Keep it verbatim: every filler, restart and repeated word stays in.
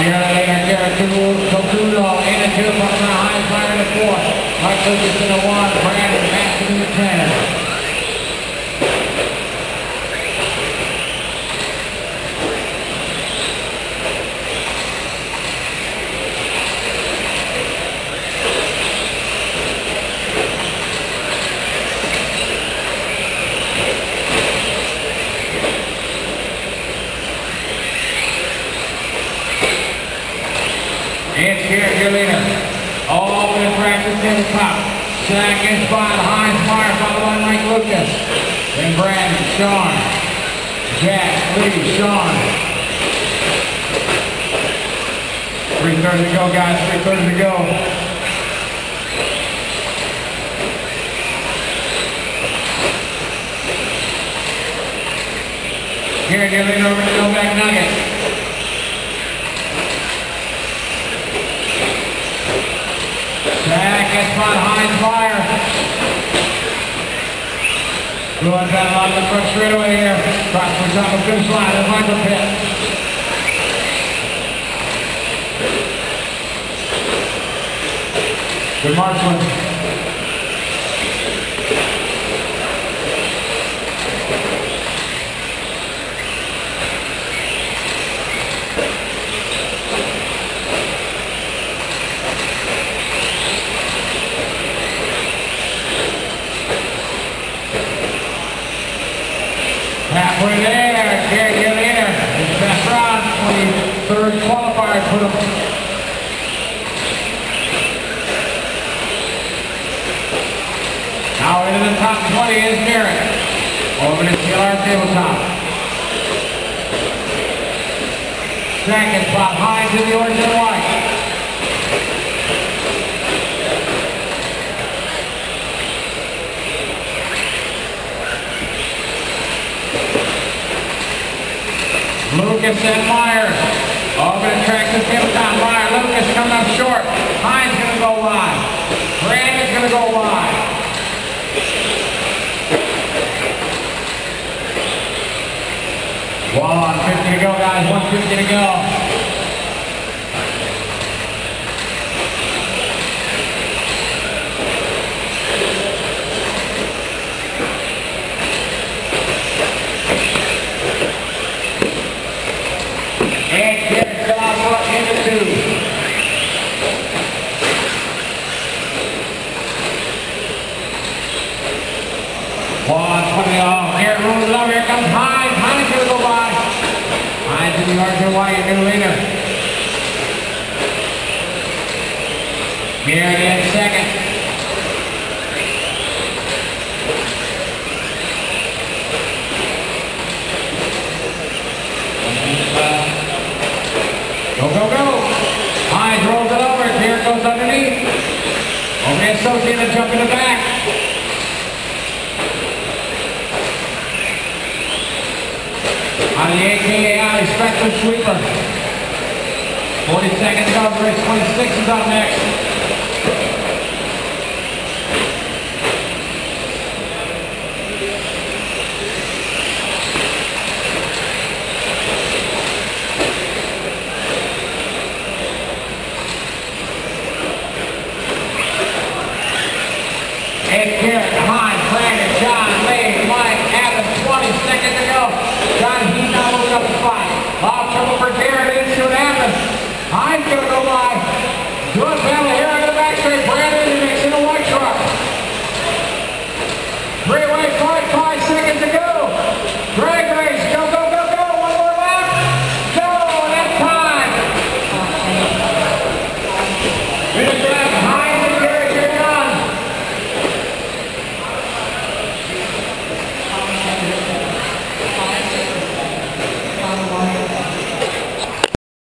Here later, Garrett Tokudo in the two, from the high fire in the fourth. Mike Lucas in the one, Brandon Matson in the ten. It's Garrett, your leader. All over the practice to the top. Second spot, Heinz Meyer, followed by Mike Lucas. Then Brandon, Sean, Jack, Lee, Sean. Three thirty to go, guys. Three thirty to go. Garrett, your leader over to Novak Nugget. Second spot, Heinz Meyer. Going down along the front straightaway here. Cross the top of the finish line at Michael Pitt. Good marksman. Halfway there, Garrett, your leader. His best round, twenty-third qualifier put him. Now into the top twenty is Garrett. Over to T L R tabletop. Second spot, Heinz in the orange and white. Lucas and Meyer over the track to tabletop. Meyer, Lucas coming up short. Heinz going to go wide. Brandon's going to go wide. one fifty to go, guys. one fifty to go. one twenty off. Here, rolls it over. Here comes Heinz. Heinz going to go by. Heinz in the orange and white. You're going to leader. Garrett in second. Go, go, go. Heinz rolls it over. Garrett goes underneath. Over the associated jump in the back. On the A K A I Spectrum Sweeper. forty seconds over, race twenty-six is up next.